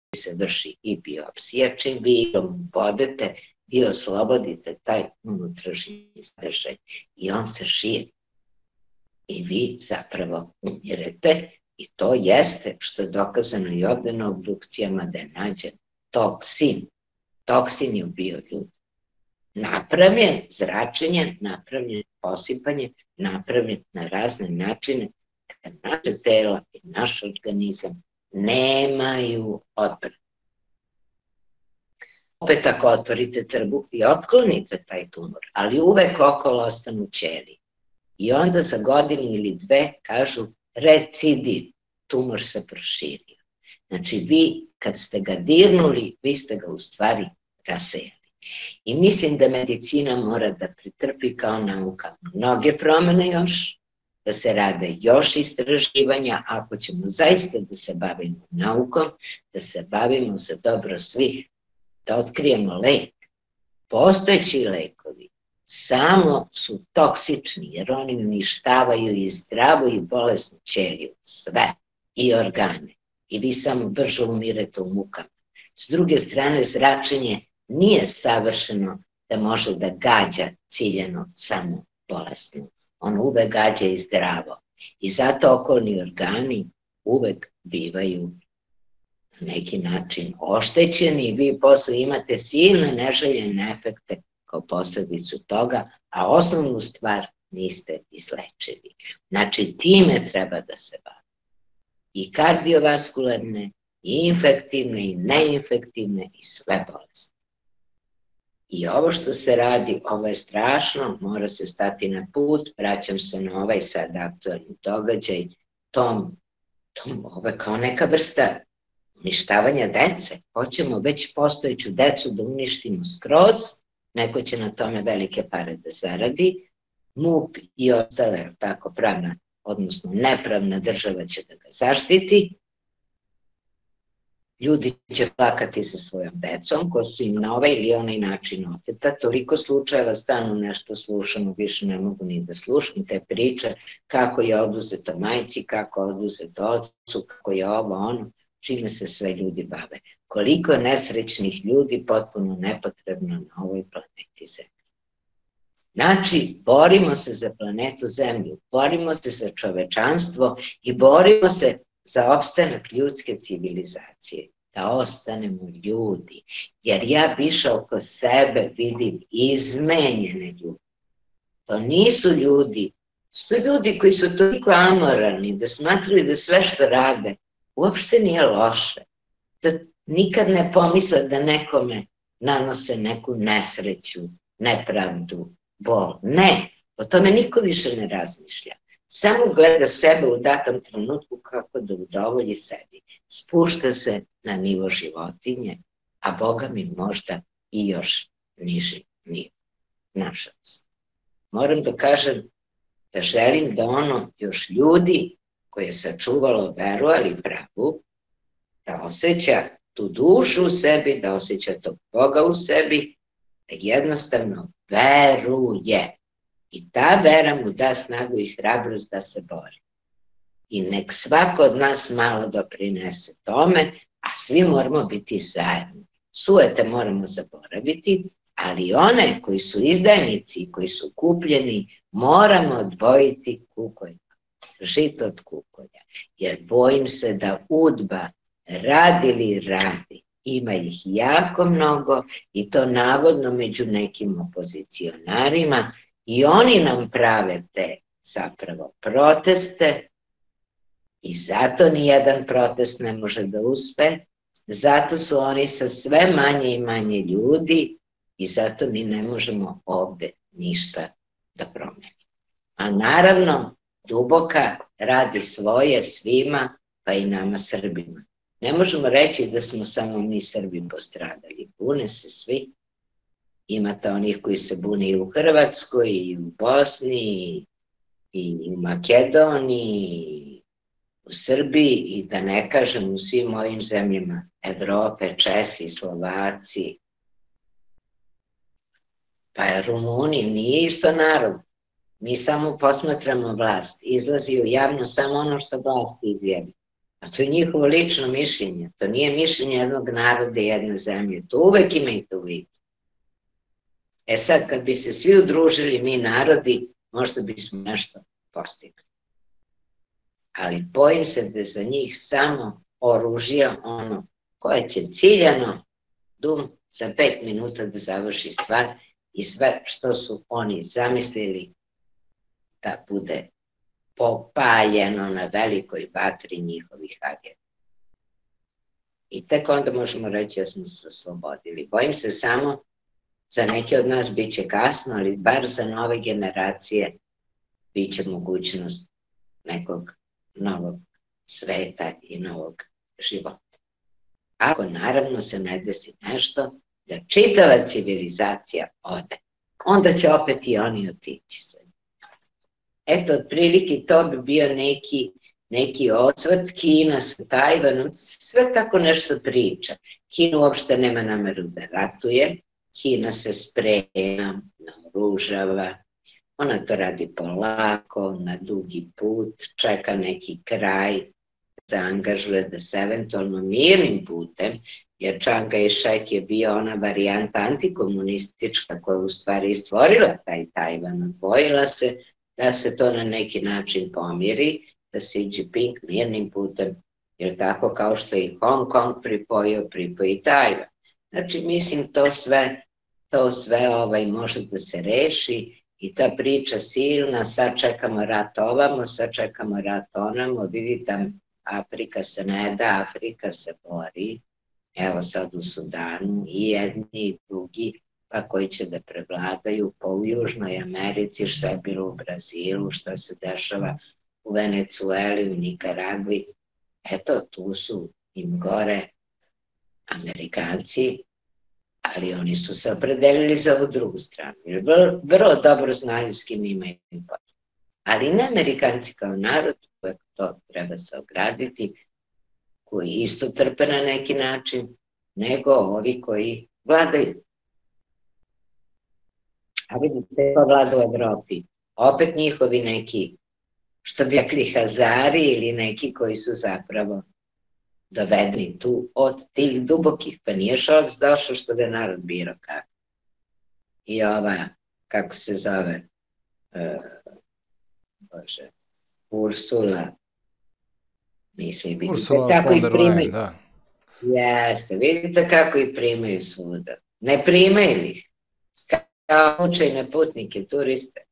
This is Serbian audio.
se vrši i biopsija, čim vi bodete, vi oslobodite taj unutrašnji sadržaj i on se širi. I vi zapravo umirete i to jeste, što je dokazano i ovde na obdukcijama, da je nađen toksin. Toksin je ubio ljudi. Napravljen zračenje, napravljen posipanje, napravljen na razne načine, da naše tela i naš organizam nemaju odbranu. Opet ako otvorite trbuh i otklonite taj tumor, ali uvek okolo ostanu ćelije. I onda za godinu ili dve kažu recidiv, tumor se proširio. Znači vi kad ste ga dirnuli, vi ste ga u stvari rasejali. I mislim da medicina mora da pretrpi kao nauka mnoge promene još, da se rade još istraživanja, ako ćemo zaista da se bavimo naukom, da se bavimo za dobro svih, da otkrijemo lek. Postojeći lekovi samo su toksični, jer oni uništavaju i zdravu i bolesnu ćeliju, sve, i organe. I vi samo brže umirete u mukama. S druge strane, zračenje nije savršeno da može da gađa ciljano samo bolesno. On uvek gađa i zdravo. I zato okolni organi uvek bivaju na neki način oštećeni i vi posle imate silne neželjene efekte kao posledicu toga, a osnovnu stvar niste izlečili. Znači, time treba da se bavi. I kardiovaskularne, i infektivne, i neinfektivne, i sve bolesti. I ovo što se radi, ovo je strašno, mora se stati na put, vraćam se na ovaj sad aktualni događaj, ovo je kao neka vrsta uništavanja dece. Hoćemo već postojeću decu da uništimo skroz, neko će na tome velike pare da zaradi, MUP i ostale tako pravna, odnosno nepravna država će da ga zaštiti, ljudi će plakati sa svojom decom, ko su im na ovaj ili onaj način oteta, toliko slučajeva stalno nešto slušamo, više ne mogu ni da slušam te priče, kako je oduzeto majci, kako je oduzeto ocu, kako je ovo ono, čime se sve ljudi bave. Koliko nesrećnih ljudi potpuno nepotrebno na ovoj planeti Zemlji. Znači, borimo se za planetu Zemlju, borimo se za čovečanstvo i borimo se za opstanak ljudske civilizacije, da ostanemo ljudi. Jer ja više oko sebe vidim izmenjene ljude. To nisu ljudi, su ljudi koji su toliko amoralni, da smatruju da sve što rade uopšte nije loše. Da nikad ne pomisle da nekome nanose neku nesreću, nepravdu, bol. Ne, o tome niko više ne razmišlja. Samo gleda sebe u datom trenutku kako da udovolji sebi. Spušta se na nivo životinje, a Boga mi možda i još niži nivo. Nažalost. Moram da kažem da želim da ono još ljudi koje je sačuvalo veru, ali pravu, da osjeća tu dušu u sebi, da osjeća tog Boga u sebi, da jednostavno veruje. I ta vera mu da snagu i hrabrost da se bori. I nek svako od nas malo doprinese tome, a svi moramo biti zajedno. Sujete moramo zaboraviti, ali one koji su izdajnici, koji su kupljeni, moramo odvojiti kukolj, žito od kukolja. Jer bojim se da UDBA radi li radi. Ima ih jako mnogo i to navodno među nekim opozicionarima, i oni nam prave te zapravo proteste i zato nijedan protest ne može da uspe, zato su oni sa sve manje i manje ljudi i zato mi ne možemo ovde ništa da promenimo. A naravno, Duboka radi svoje svima, pa i nama Srbima. Ne možemo reći da smo samo mi Srbi postradali, bune se svi. Imate onih koji se bune i u Hrvatskoj, i u Bosni, i u Makedoniji, u Srbiji, i da ne kažem u svim ovim zemljama Evrope, Česi, Slovaci, pa Rumuni, nije isto narod. Mi samo posmatramo vlast, izlazi u javno samo ono što vlast izjavi. A to je njihovo lično mišljenje. To nije mišljenje jednog naroda i jedne zemlje. To uvek imajte u vidu. E sad, kad bi se svi udružili, mi narodi, možda bismo nešto postigli. Ali bojim se da je za njih samo oružje ono koje će ciljano za 5 minuta da završi stvar i sve što su oni zamislili da bude popaljeno na velikoj vatri njihovih agenda. I tek onda možemo reći da smo se oslobodili. Bojim se samo, za neke od nas bit će kasno, ali bar za nove generacije bit će mogućnost nekog novog sveta i novog života. Ako naravno se ne desi nešto, da čitava civilizacija ode, onda će opet i oni otići se. Eto, otprilike to bi bio neki osvrt. Kina sa Tajvanom, sve tako nešto priča. Kina uopšte nema nameru da ratuje, Kina se sprema, naoružava, ona to radi polako, na dugi put, čeka neki kraj, se angažuje da se eventualno mirnim putem, jer Čang Kaj-šek je bio ona varijanta antikomunistička koja u stvari stvorila taj Tajvan, odvojila se, da se to na neki način pomiri, da se Xi Jinping mirnim putem, jer tako kao što je i Hong Kong pripoji Tajvan. Znači, mislim, to sve može da se reši i ta priča silna, sad čekamo rat ovamo, sad čekamo rat onamo, vidite, Afrika se ne da, Afrika se bori, evo sad u Sudanu, i jedni i drugi, pa koji će da prevladaju, pa u Južnoj Americi, šta je bilo u Brazilu, šta se dešava u Venecueli, u Nikaragvi. Eto, tu su im gore Amerikanci, ali oni su se opredelili za ovu drugu stranu, jer vrlo dobro znaju s kim imaju posla. Ali ne Amerikanci kao narod, koje to treba se ograditi, koji isto trpe na neki način, nego ovi koji vladaju. A vidite, ko vlada u Evropi? Opet njihovi neki, što bi rekli, Hazari ili neki koji su zapravo dovedeni tu od tih dubokih, pa nije Šolc došao što ga narod birao kako. I ova, kako se zove, Bože, Ursula, mislim, vidite kako ih primaju. Jeste, vidite kako ih primaju svuda. Ne primaju ih, kao slučajne putnike, turiste.